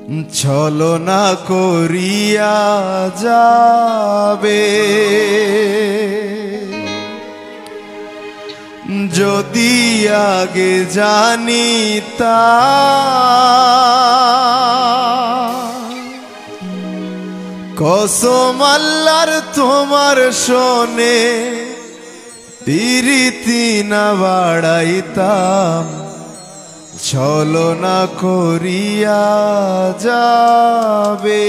ছলনা করিয়া যাবে যদি আগে জানিতাম কসম আল্লাহর তোমার শোনে প্রীতি না বাড়াইতাম ছলনা করিয়া যাবে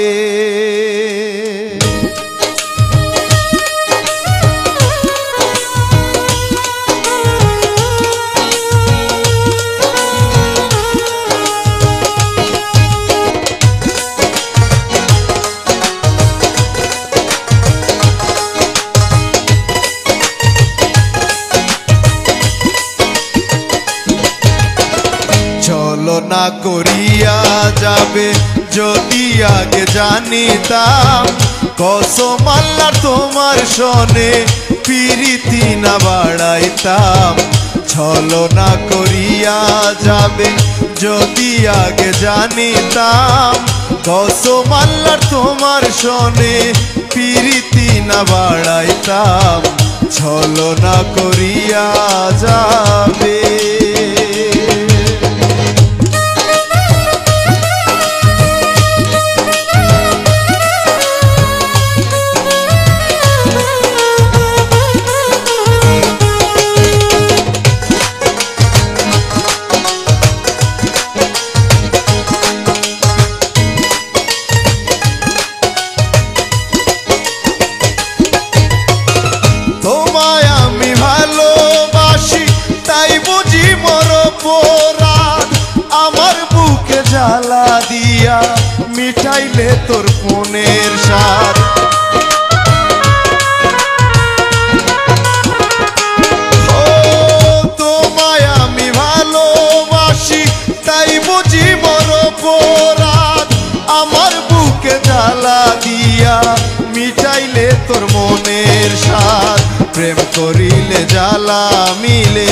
ছলনা করিয়া যাবে যদি আগে জানিতাম কসম আল্লাহর তোমার শোনে প্রীতি না বাড়াইতাম ছলনা করিয়া যাবে যদি আগে জানিতাম কসম আল্লাহর তোমার শোনে প্রীতি না বাড়াইতাম ছলনা করিয়া যাবে আমার বুকে জ্বালা দিয়া মিটাইলে তোর মনের সার ও তোমায় আমি ভালোবাসি তাই বুঝি বড় অপরাধ আমার বুকে জ্বালা দিয়া মিটাইলে তোর মনের সার প্রেম করিলে জ্বালা মিলে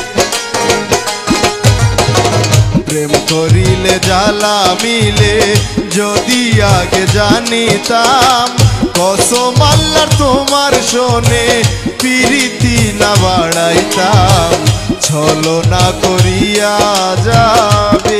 প্রেম করিলে জ্বালা মিলে যদি আগে জানিতাম কসম আল্লাহর তোমার শোনে প্রীতি না বাড়াইতাম ছলনা করিয়া যাবে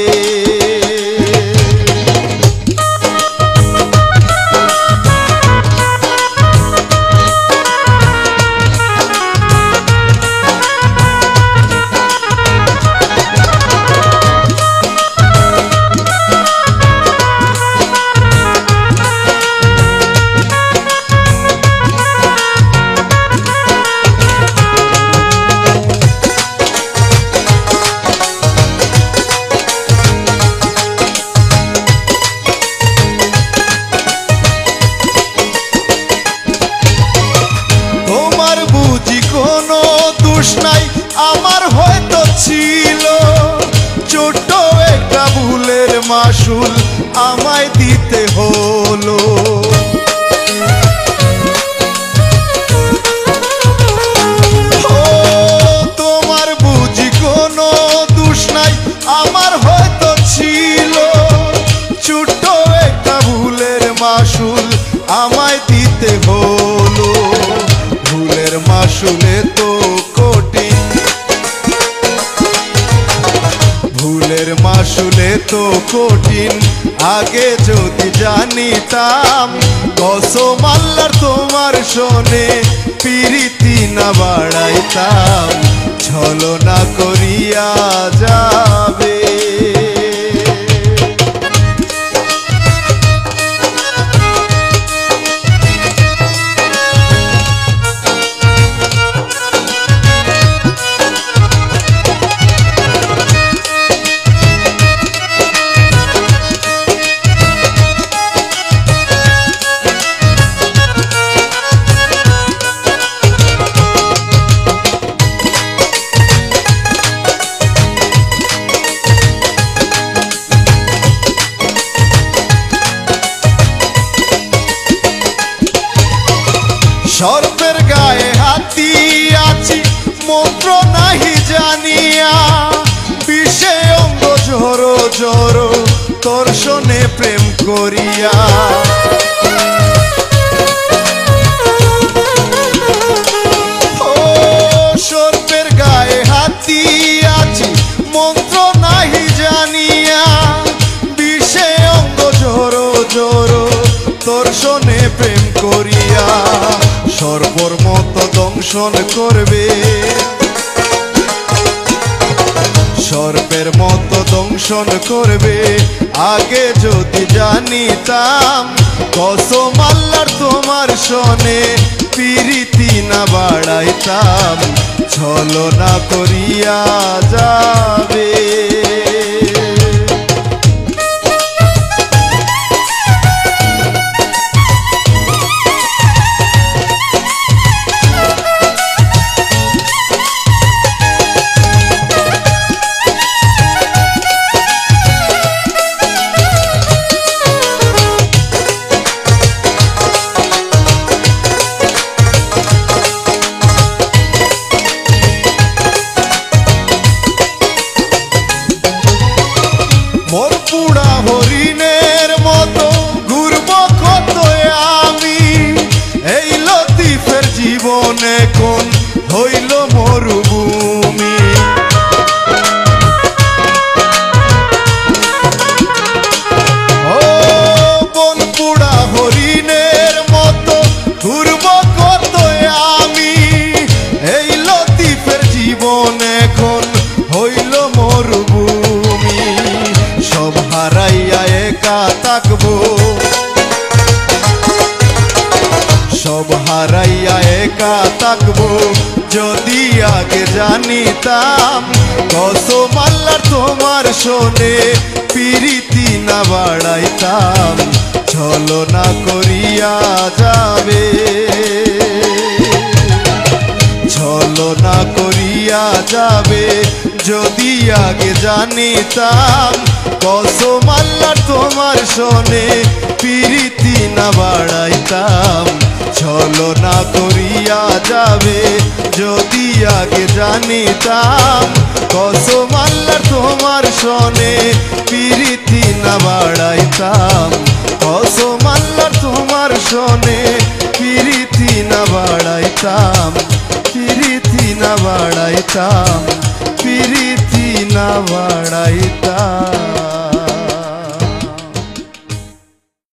নাই আমার হয়তো ছিল ছোট একটা ভুলের মাসুল আমায় দিতে হলো ও তোমার বুঝি কোনো দোষ নাই আমার হয়তো ছিল ছোট একটা ভুলের মাসুল আমায় দিতে হলো ভুলের মাসুলে তো ভুলের মাসুলে তো কঠিন আগে যদি জানিতাম কসম আল্লাহর তোমার শোনে প্রীতি না বাড়াইতাম ছলনা করিয়া যাবে সর্পের গায়ে হাতি আছি মন্ত্র নাহি জানিয়া বিষে অঙ্গ ঝরো ঝরো তোর শোনে প্রেম করিয়া। ও সর্পের গায়ে হাতি আছি মন্ত্র নাহি জানিয়া, বিষে অঙ্গ জোরো জোরো তোর শোনে প্রেম করিয়া। সর্বর মতো দংশন করবে, সর্পের মতো দংশন করবে, আগে যদি জানিতাম। কসম আল্লাহর তোমার শোনে পিরিতি না বাড়াইতাম, ছলনা করিয়া যাবে। মোর পুড়া হরিণের মতো ঘুরব কত আমি, এই লতিফের জীবনে কোন হইল মরুভূমি। ও বন পুড়া হরিণের মতো ঘুরব কত আমি, এই লতিফের জীবনে কোন হইল মরুভূমি। সব হারাইয়া একা থাকবো, সব হারাইয়া একা থাকবো, যদি আগে জানিতাম। কসম আল্লাহর তোমার শোনে পিরিতি না বাড়াইতাম, ছলনা করিয়া যাবে, ছলনা করিয়া যাবে, যদি আগে জানিতাম। কসম আল্লাহর তোমার শোনে পিরিতি না বাড়াইতাম, ছলনা করিয়া যাবে, যদি আগে জানিতাম। কসম আল্লাহর তোমার শোনে পিরিতি না বাড়াইতাম, কসম আল্লাহর তোমার শোনে